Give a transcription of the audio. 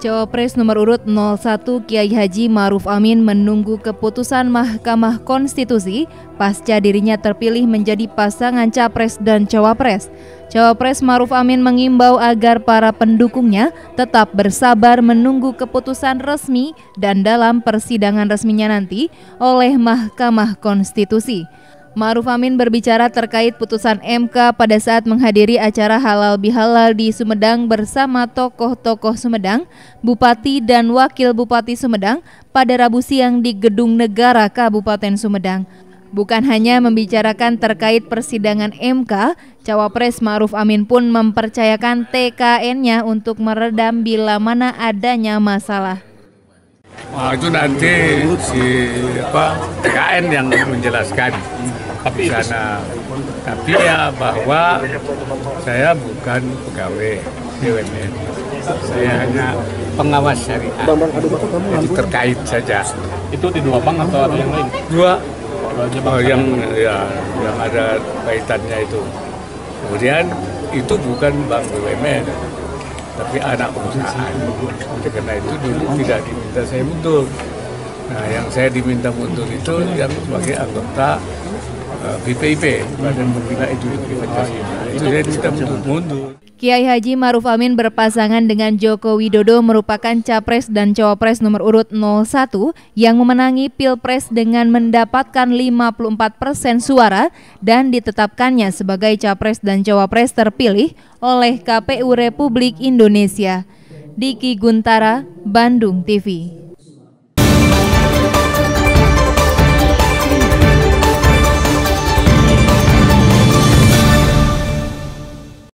Cawapres nomor urut 01 Kiai Haji Ma'ruf Amin menunggu keputusan Mahkamah Konstitusi pasca dirinya terpilih menjadi pasangan Capres dan Cawapres. Cawapres Ma'ruf Amin mengimbau agar para pendukungnya tetap bersabar menunggu keputusan resmi dan dalam persidangan resminya nanti oleh Mahkamah Konstitusi. Ma'ruf Amin berbicara terkait putusan MK pada saat menghadiri acara Halal Bihalal di Sumedang bersama tokoh-tokoh Sumedang, Bupati dan Wakil Bupati Sumedang pada Rabu siang di Gedung Negara Kabupaten Sumedang. Bukan hanya membicarakan terkait persidangan MK, Cawapres Ma'ruf Amin pun mempercayakan TKN-nya untuk meredam bila mana adanya masalah. Itu nanti TKN yang menjelaskan di sana. Tapi ya bahwa saya bukan pegawai BUMN, saya hanya pengawas syariah. Jadi terkait saja. Itu di dua bank atau ada yang lain? Dua yang ada kaitannya itu. Kemudian itu bukan bank BUMN, tapi anak perusahaan. Karena itu dulu tidak diminta saya mundur. Nah, yang saya diminta mundur itu yang sebagai anggota BPIP, Badan Pembina Ideologi Pancasila. Itu saya diminta mundur. Kiai Haji Ma'ruf Amin berpasangan dengan Joko Widodo merupakan Capres dan Cawapres nomor urut 01 yang memenangi Pilpres dengan mendapatkan 54% suara dan ditetapkannya sebagai Capres dan Cawapres terpilih oleh KPU Republik Indonesia. Diki Guntara, Bandung TV.